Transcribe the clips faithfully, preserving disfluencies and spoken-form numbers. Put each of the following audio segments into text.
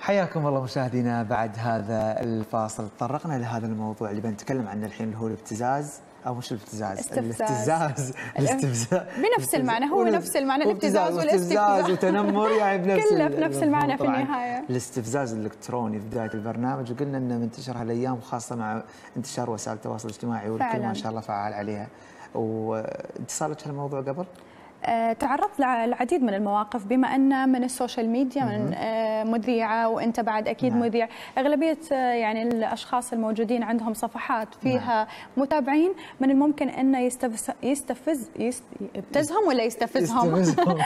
حياكم الله مشاهدينا. بعد هذا الفاصل تطرقنا لهذا الموضوع اللي بنتكلم عنه الحين اللي هو الابتزاز او مش الابتزاز الاستفزاز الاستفزاز بنفس المعنى، هو نفس المعنى الابتزاز والاستفزاز وتنمر يعني بنفس كله بنفس المعنى في النهايه. الاستفزاز الالكتروني في بدايه البرنامج وقلنا انه منتشر هالايام خاصه مع انتشار وسائل التواصل الاجتماعي والكل ما شاء الله فعال عليها. وانت صار لك هالموضوع قبل؟ تعرضت للعديد من المواقف بما أن من السوشيال ميديا، من مذيعة وأنت بعد أكيد نعم. مذيع. أغلبية يعني الأشخاص الموجودين عندهم صفحات فيها نعم. متابعين، من الممكن أنه يستفز يستفز يبتزهم ولا يستفزهم يستفزهم,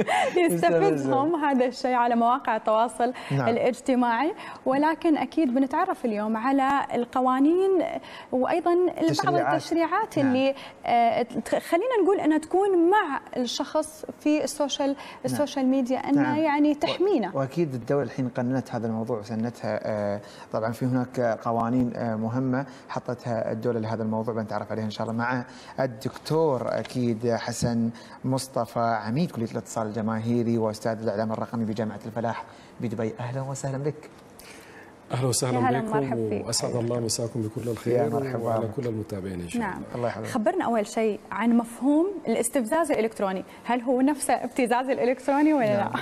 يستفزهم هذا الشيء على مواقع التواصل نعم. الاجتماعي. ولكن أكيد بنتعرف اليوم على القوانين وأيضا بعض التشريعات نعم. اللي خلينا نقول أنها تكون مع شخص في السوشيال السوشيال ميديا انها نعم. يعني تحمينا. واكيد الدوله الحين قننت هذا الموضوع وسنتها. طبعا في هناك قوانين مهمه حطتها الدوله لهذا الموضوع بنتعرف عليها ان شاء الله مع الدكتور اكيد حسن مصطفى، عميد كليه الاتصال الجماهيري واستاذ الاعلام الرقمي بجامعه الفلاح بدبي. اهلا وسهلا بك. اهلا وسهلا بكم واسعد الله مساكم بكل الخير وعلى كل المتابعين ان شاء الله. نعم. الله يحفظك. خبرنا اول شيء عن مفهوم الاستفزاز الالكتروني، هل هو نفسه ابتزاز الالكتروني ولا نعم. لا؟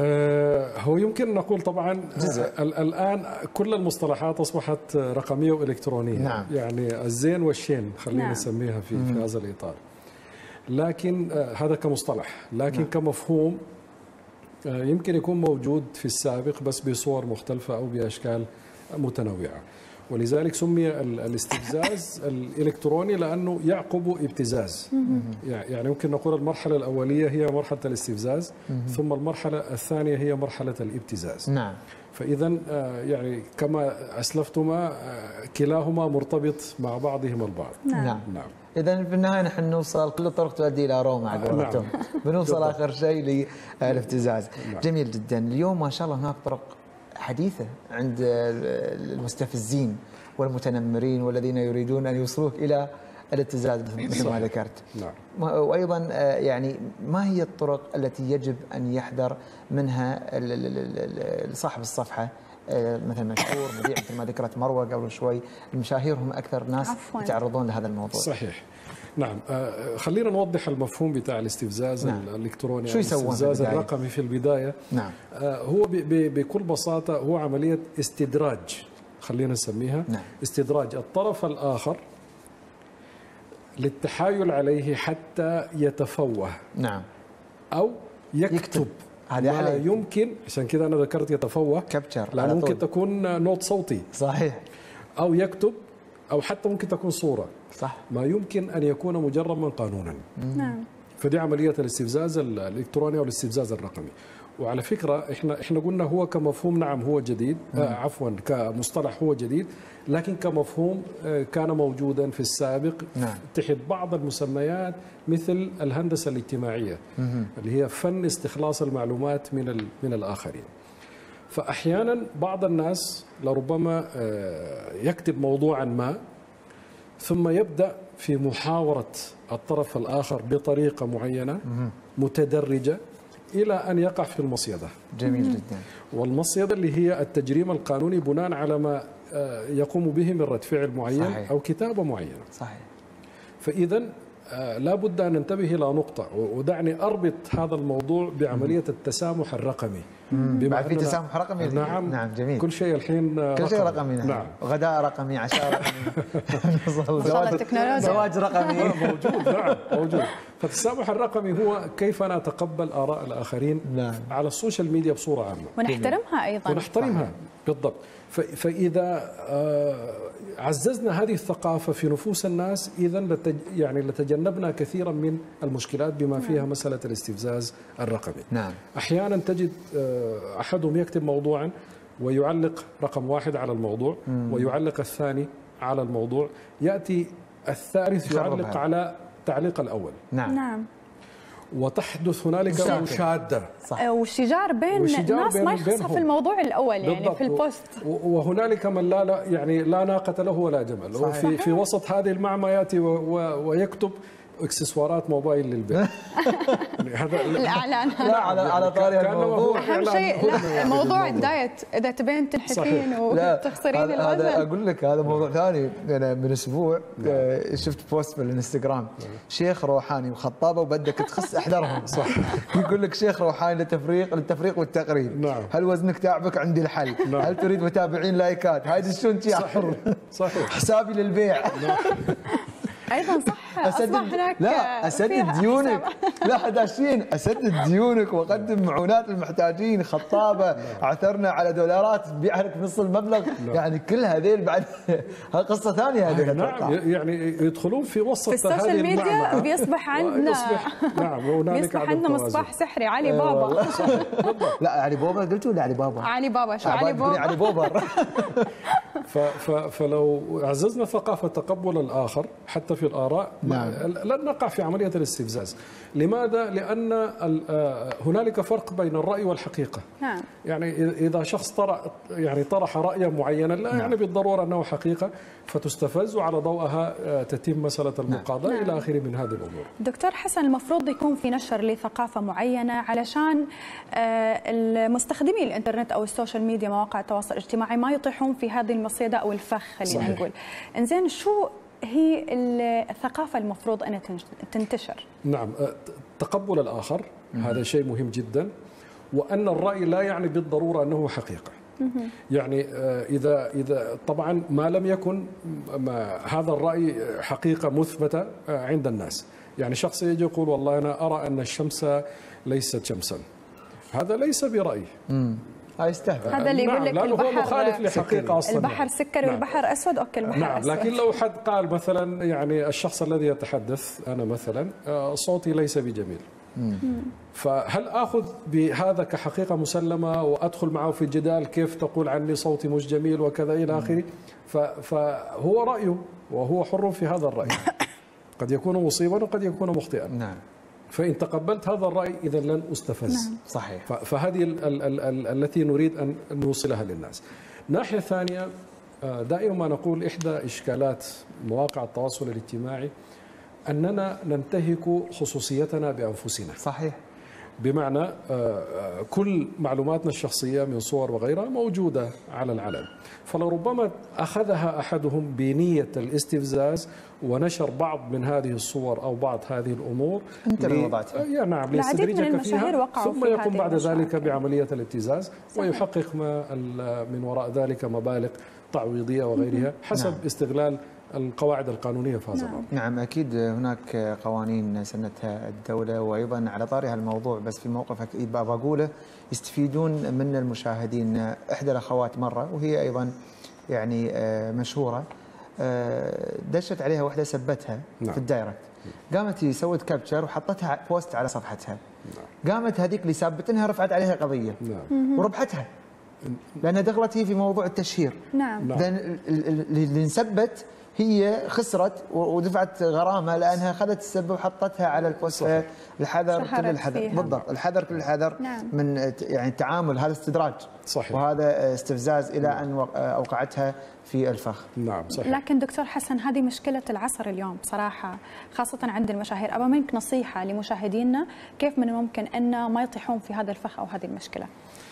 آه هو يمكن نقول طبعا آه الان كل المصطلحات اصبحت رقميه والكترونيه نعم. يعني الزين والشين خلينا نعم. نسميها في مم. في هذا الاطار. لكن آه هذا كمصطلح، لكن نعم. كمفهوم يمكن يكون موجود في السابق بس بصور مختلفة أو بأشكال متنوعة، ولذلك سمي الاستفزاز الإلكتروني لأنه يعقب ابتزاز. يعني يمكن نقول المرحلة الأولية هي مرحلة الاستفزاز، ثم المرحلة الثانية هي مرحلة الابتزاز. نعم. فإذا يعني كما أسلفتما كلاهما مرتبط مع بعضهما البعض. نعم. نعم. إذا في النهاية نحن نوصل كل الطرق تؤدي إلى روما على قولتهم. نعم. بنوصل آخر شيء للابتزاز. نعم. جميل جدا. اليوم ما شاء الله هناك طرق حديثة عند المستفزين والمتنمرين والذين يريدون أن يوصلوك إلى الابتزاز مثل ما ذكرت. نعم. وأيضا يعني ما هي الطرق التي يجب أن يحذر منها صاحب الصفحة مثل مشهور مذيع مثل ما ذكرت مروه قبل شوي، المشاهير هم اكثر ناس عفواً. يتعرضون لهذا الموضوع. صحيح. نعم. آه خلينا نوضح المفهوم بتاع الاستفزاز نعم. الالكتروني شو يسوون الاستفزاز الرقمي في البدايه. نعم. آه هو بكل بساطه هو عمليه استدراج، خلينا نسميها نعم. استدراج الطرف الاخر للتحايل عليه حتى يتفوه. نعم. او يكتب, يكتب. هذا ما يمكن، عشان كذا انا ذكرت يتفوه كابتشر، لانه ممكن تكون نوت صوتي صحيح، او يكتب، او حتى ممكن تكون صوره صح، ما يمكن ان يكون مجرما قانونا. نعم. فدي عمليه الاستفزاز الالكتروني او الاستفزاز الرقمي. وعلى فكره احنا احنا قلنا هو كمفهوم نعم هو جديد، آه عفوا كمصطلح هو جديد، لكن كمفهوم آه كان موجودا في السابق نعم. تحت بعض المسميات مثل الهندسه الاجتماعيه مم. اللي هي فن استخلاص المعلومات من من الاخرين. فاحيانا بعض الناس لربما آه يكتب موضوعا ما ثم يبدا في محاوره الطرف الاخر بطريقه معينه مم. متدرجه إلى أن يقع في المصيدة. جميل جدا. والمصيدة اللي هي التجريم القانوني بناء على ما يقوم به من رد فعل معين صحيح. أو كتابة معينة. صحيح. فإذا لا بد أن ننتبه إلى نقطة، ودعني أربط هذا الموضوع بعملية التسامح الرقمي. بما في تسامح رقمي. نعم. نعم جميل. كل شيء الحين كل رقمي. شيء رقمي. نعم. نعم. غداء رقمي، عشاء رقمي. زواج زواج رقمي موجود. نعم موجود. فالتسامح الرقمي هو كيف نتقبل آراء الآخرين نعم. على السوشيال ميديا بصورة عامة ونحترمها أيضا. ونحترمها بالضبط. فإذا عززنا هذه الثقافة في نفوس الناس إذا لتج يعني لتجنبنا كثيرا من المشكلات بما فيها مسألة الاستفزاز الرقمي. نعم. أحيانا تجد أحدهم يكتب موضوعا ويعلق رقم واحد على الموضوع مم. ويعلق الثاني على الموضوع، يأتي الثالث يعلق هذا. على تعليق الأول. نعم. نعم. وتحدث هنالك مشادة وشجار بين ناس ما يخصها في الموضوع الأول يعني بالضبط. في البوست. وهنالك من لا, لا يعني لا ناقة له ولا جمل. في, في وسط هذه المعمى يأتي ويكتب اكسسوارات موبايل للبيت. هذا الاعلان. لا على على طاري الموضوع اهم شيء لا موضوع الدايت، اذا تبين تنحفين وتخسرين الوزن. هذا اقول لك هذا موضوع ثاني. انا من اسبوع شفت بوست بالانستغرام، شيخ روحاني وخطابه وبدك تخس احذرهم. صح. يقول لك شيخ روحاني للتفريق للتفريق والتقريب. نعم. هل وزنك تعبك؟ عندي الحل. نعم. هل تريد متابعين لايكات؟ هاي شلون يا حر. صحيح. حسابي للبيع. ايضا صح. أسدد هناك لا اسدد ديونك. لا داشين اسدد ديونك واقدم معونات للمحتاجين. خطابه عثرنا على دولارات تبيعها لك بنص المبلغ. يعني كل هذيل بعد قصه ثانيه هذه. نعم يعني يدخلون في وسط في السوشيال ميديا بيصبح عندنا نعم هنالك بيصبح عندنا مصباح سحري علي بابا. لا علي بابا قلت ولا علي بابا؟ علي بابا. شو علي بابا؟ علي بابا. فلو عززنا ثقافه تقبل الاخر حتى في الآراء نعم. لن نقع في عملية الاستفزاز. لماذا؟ لأن هنالك فرق بين الرأي والحقيقة. نعم. يعني إذا شخص طرح يعني طرح رأيا معينا لا نعم. يعني بالضرورة أنه حقيقة فتستفز وعلى ضوءها تتم مسألة المقاضاة نعم. إلى آخره من هذه الأمور. دكتور حسن، المفروض يكون في نشر لثقافة معينة علشان المستخدمي الإنترنت أو السوشيال ميديا مواقع التواصل الاجتماعي ما يطيحون في هذه المصيدة أو الفخ خلينا نقول. إنزين شو هي الثقافة المفروض أن تنتشر؟ نعم، تقبل الآخر هذا شيء مهم جدا، وأن الرأي لا يعني بالضرورة أنه حقيقة. يعني إذا إذا طبعا ما لم يكن ما هذا الرأي حقيقة مثبتة عند الناس. يعني شخص يجي يقول والله أنا أرى أن الشمس ليست شمسا، هذا ليس برأي. يستهبل. هذا اللي يقول لك نعم البحر هو مخالف لحقيقة أصلا. البحر سكري والبحر أسود. أوكي البحر نعم أسود. لكن لو حد قال مثلا يعني الشخص الذي يتحدث أنا مثلا صوتي ليس بجميل، فهل أخذ بهذا كحقيقة مسلمة وأدخل معه في الجدال كيف تقول عني صوتي مش جميل وكذا إلى آخره؟ فهو رأيه وهو حر في هذا الرأي. قد يكون مصيبا وقد يكون مخطئا. نعم. فإن تقبلت هذا الرأي إذا لن أستفز. نعم. صحيح. فهذه ال ال ال ال التي نريد أن نوصلها للناس. ناحية ثانية دائما ما نقول إحدى إشكالات مواقع التواصل الاجتماعي أننا ننتهك خصوصيتنا بأنفسنا. صحيح. بمعنى كل معلوماتنا الشخصية من صور وغيرها موجودة على العلن، فلربما أخذها أحدهم بنية الاستفزاز ونشر بعض من هذه الصور أو بعض هذه الأمور أنت اللي وضعتها. يا نعم ليستدرجك فيها، ثم يقوم بعد ذلك بعملية الابتزاز ويحقق ما من وراء ذلك مبالغ تعويضية وغيرها حسب نعم. استغلال القواعد القانونية في هذا الأمر. نعم أكيد هناك قوانين سنتها الدولة، وأيضا على طاري هالموضوع بس في موقف أكيد بقوله يستفيدون من المشاهدين. إحدى الأخوات مرة وهي أيضا يعني مشهورة دشت عليها وحدة سبتها نعم. في الدايركت، قامت سوت كابتشر وحطتها بوست على صفحتها. نعم. قامت هذيك اللي سابتنها رفعت عليها قضية نعم. وربحتها لأنها دخلت هي في موضوع التشهير. نعم. لأن اللي انسبت هي خسرت ودفعت غرامه لانها اخذت السبه وحطتها على البوست. الحذر كل الحذر. بالضبط الحذر كل الحذر نعم. من يعني التعامل، هذا استدراج صحيح. وهذا استفزاز الى ان اوقعتها في الفخ. نعم صحيح. لكن دكتور حسن هذه مشكله العصر اليوم بصراحه، خاصه عند المشاهير. ابى منك نصيحه لمشاهدينا كيف من الممكن ان ما يطيحون في هذا الفخ او هذه المشكله.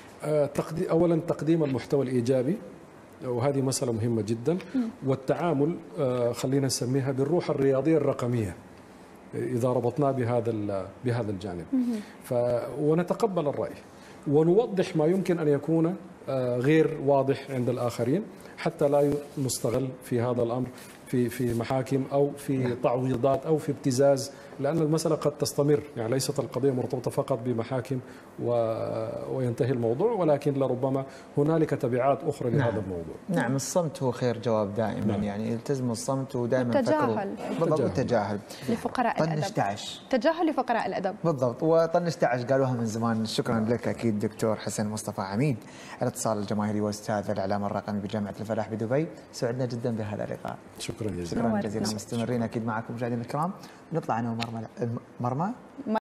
اولا تقديم المحتوى الايجابي، وهذه مسألة مهمة جدا، والتعامل خلينا نسميها بالروح الرياضية الرقمية إذا ربطناه بهذا بهذا الجانب. ف ونتقبل الرأي ونوضح ما يمكن أن يكون غير واضح عند الآخرين حتى لا نستغل في هذا الأمر في في محاكم أو في تعويضات أو في ابتزاز، لأن المسألة قد تستمر. يعني ليست القضية مرتبطة فقط بمحاكم و... وينتهي الموضوع، ولكن لربما هنالك تبعات أخرى لهذا نعم. الموضوع. نعم الصمت هو خير جواب دائما. نعم. يعني التزموا الصمت ودائما التجاهل. بالضبط التجاهل لفقراء الأدب. طنش تعش. تجاهل لفقراء الأدب. بالضبط، وطنش تعش قالوها من زمان. شكرا لك أكيد دكتور حسن مصطفى عميد الاتصال الجماهيري واستاذ الإعلام الرقمي بجامعة الفلاح بدبي. سعدنا جدا بهذا اللقاء. شكرا جزيلا. شكرا جزيلا. مستمرين أكيد معكم مشاهدينا الكرام. نطلع أنا ومرمى مرمى